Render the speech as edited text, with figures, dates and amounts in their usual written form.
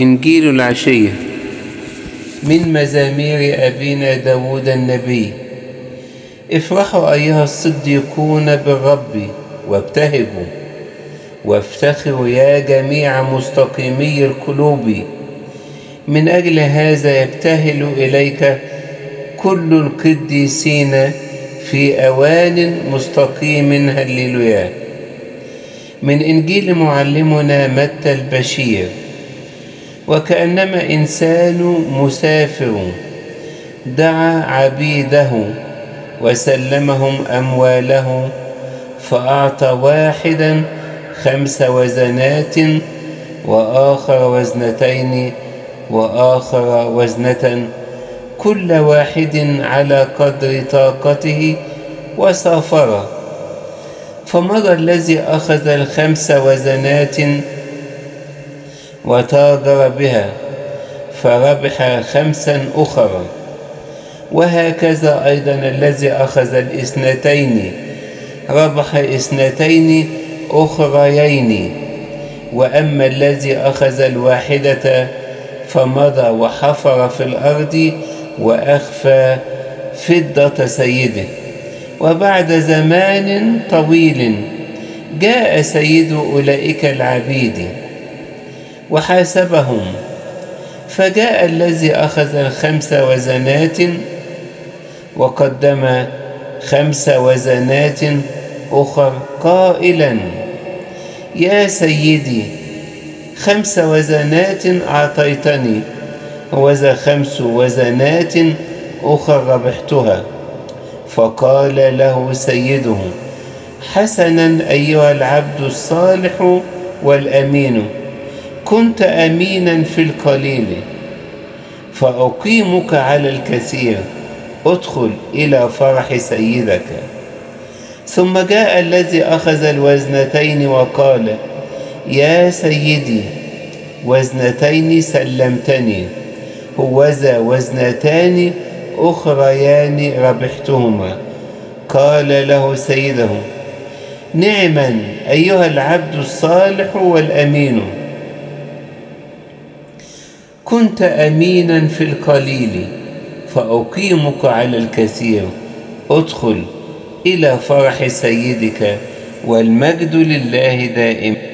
إنجيل العشية من مزامير أبينا داود النبي. افرحوا أيها الصديقون بالرب وابتهجوا وافتخروا يا جميع مستقيمي القلوب. من أجل هذا يبتهل إليك كل القديسين في أوان مستقيم. هللويا. من إنجيل معلمنا متى البشير. وكأنما إنسان مسافر دعا عبيده وسلمهم أمواله، فأعطى واحدا 5 وزنات وآخر 2 وآخر 1، كل واحد على قدر طاقته، وسافر. فمضى الذي أخذ 5 وزنات وتاجر بها فربح 5 أخرى. وهكذا أيضا الذي أخذ 2 ربح 2 أخريين. وأما الذي أخذ 1 فمضى وحفر في الأرض وأخفى فضة سيده. وبعد زمان طويل جاء سيد أولئك العبيد وحاسبهم. فجاء الذي أخذ 5 وزنات وقدم 5 وزنات أخر قائلا: يا سيدي، 5 وزنات أعطيتني، وذا 5 وزنات أخر ربحتها. فقال له سيده: حسنا أيها العبد الصالح والأمين، كنت أمينا في القليل فأقيمك على الكثير، ادخل إلى فرح سيدك. ثم جاء الذي أخذ 2 وقال: يا سيدي، 2 سلمتني، هوذا 2 أخريان ربحتهما. قال له سيده: نعما أيها العبد الصالح والأمين، كنت أمينا في القليل فأقيمك على الكثير، ادخل إلى فرح سيدك، والمجد لله دائم.